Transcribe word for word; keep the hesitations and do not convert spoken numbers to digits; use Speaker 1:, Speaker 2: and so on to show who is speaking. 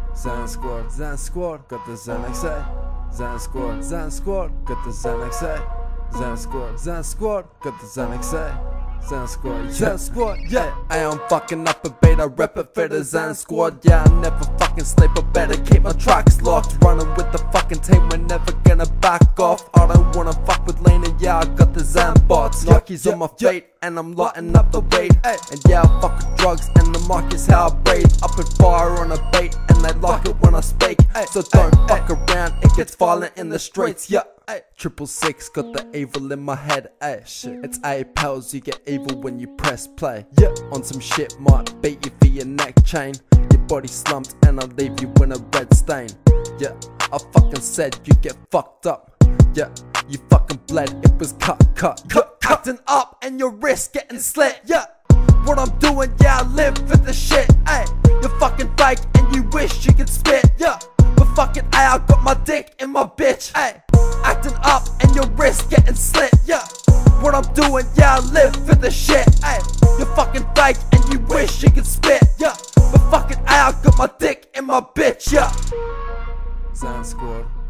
Speaker 1: Zen Squad, Zen Squad, got the Xanax A. Zen Squad, Zen Squad, got the Xanax A. Zen Squad, Zen Squad, got the Xanax A. Zen Squad, Zen Squad, yeah. I am fucking up a beta, rep it for the Zen Squad. Yeah, I never fucking sleep, I better keep my tracks locked. Running with the fucking team, we're never gonna back off. I don't wanna fuck with Lane, and yeah, I got the Zen bots. Nike's on my feet, and I'm lighting up the weight. And yeah, I fuck with drugs, and the mic is how I breathe. I put fire on a beat, and they like it when I speak. So don't fuck around, it gets violent in the streets, yeah. Triple six, got the evil in my head, ayy. Shit, it's A pals, you get evil when you press play. Yeah, on some shit, might beat you for your neck chain. Your body slumped and I'll leave you in a red stain. Yeah, I fucking said you get fucked up. Yeah, you fucking bled, it was cut, cut, cut. Acting up and your wrist getting slit. Yeah, what I'm doing, yeah, I live for the shit, ayy. You're fucking fake and you wish you could spit. Yeah, but fucking ayy, I got my dick in my bitch, ayy. Acting up and your wrist getting slit, yeah. What I'm doing, yeah, I live for the shit, ayy. You're fucking fake and you wish you could spit, yeah. But fucking ayy, I got my dick in my bitch, yeah. Zen Squad.